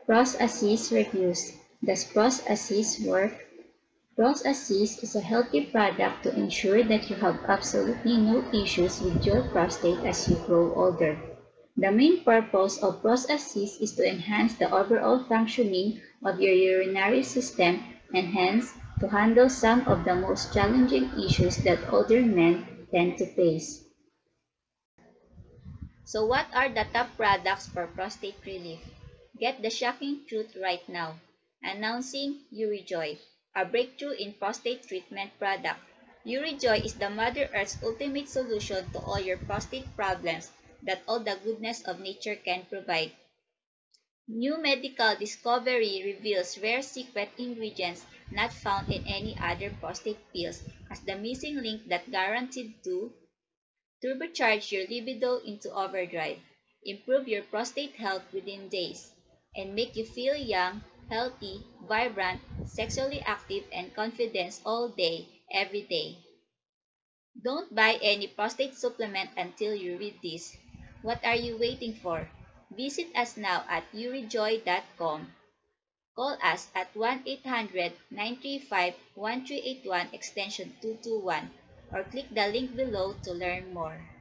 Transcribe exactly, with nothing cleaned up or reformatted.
ProsAssist reviews. Does ProsAssist work? ProsAssist is a healthy product to ensure that you have absolutely no issues with your prostate as you grow older. The main purpose of ProsAssist is to enhance the overall functioning of your urinary system and hence to handle some of the most challenging issues that older men tend to face. So what are the top products for prostate relief? Get the shocking truth right now. Announcing UriJoy, a breakthrough in prostate treatment product. UriJoy is the Mother Earth's ultimate solution to all your prostate problems that all the goodness of nature can provide. New medical discovery reveals rare secret ingredients not found in any other prostate pills as the missing link that guaranteed to turbocharge your libido into overdrive, improve your prostate health within days, and make you feel young, healthy, vibrant, sexually active, and confident all day, every day. Don't buy any prostate supplement until you read this. What are you waiting for? Visit us now at urijoy dot com. Call us at one eight hundred, nine three five, one three eight one extension two two one or click the link below to learn more.